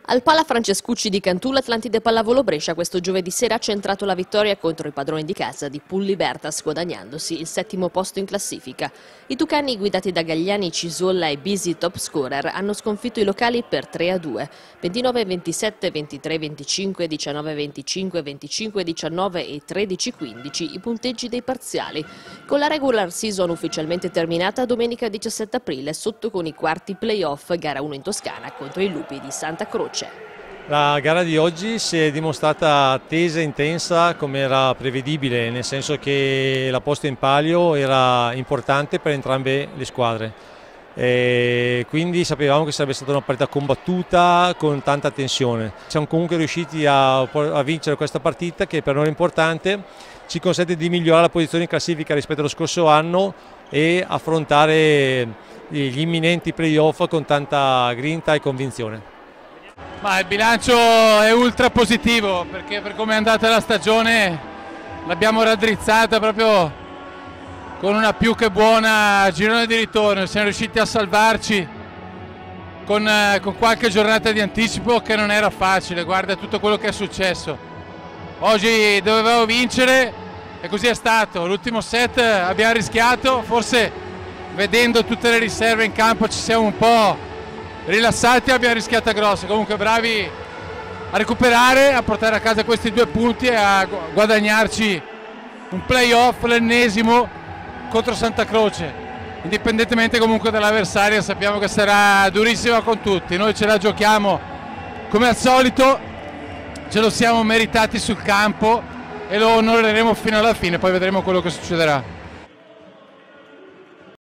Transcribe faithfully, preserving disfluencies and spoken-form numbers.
Al Pala Francescucci di Cantù l'Atlantide Pallavolo Brescia questo giovedì sera ha centrato la vittoria contro i padroni di casa di Pul Libertas, guadagnandosi il settimo posto in classifica. I tucani, guidati da Gagliani, Cisolla e Bisi top scorer, hanno sconfitto i locali per tre a due, ventinove ventisette, ventitré venticinque, diciannove venticinque, venticinque diciannove e tredici quindici i punteggi dei parziali. Con la regular season ufficialmente terminata, domenica diciassette aprile sotto con i quarti playoff, gara uno in Toscana contro i Lupi di Santa Croce. La gara di oggi si è dimostrata tesa e intensa come era prevedibile, nel senso che la posta in palio era importante per entrambe le squadre. E quindi sapevamo che sarebbe stata una partita combattuta con tanta tensione. Siamo comunque riusciti a, a vincere questa partita, che per noi è importante, ci consente di migliorare la posizione in classifica rispetto allo scorso anno e affrontare gli imminenti playoff con tanta grinta e convinzione. Ma il bilancio è ultra positivo, perché per come è andata la stagione l'abbiamo raddrizzata proprio con una più che buona girone di ritorno. Siamo riusciti a salvarci con, con qualche giornata di anticipo che non era facile. Guarda tutto quello che è successo. Oggi dovevamo vincere e così è stato. L'ultimo set abbiamo rischiato, forse vedendo tutte le riserve in campo ci siamo un po' rilassati, abbiamo rischiato grosso. Comunque bravi a recuperare, a portare a casa questi due punti e a guadagnarci un playoff, l'ennesimo contro Santa Croce. Indipendentemente comunque dall'avversaria, sappiamo che sarà durissima con tutti. Noi ce la giochiamo come al solito, ce lo siamo meritati sul campo e lo onoreremo fino alla fine, poi vedremo quello che succederà.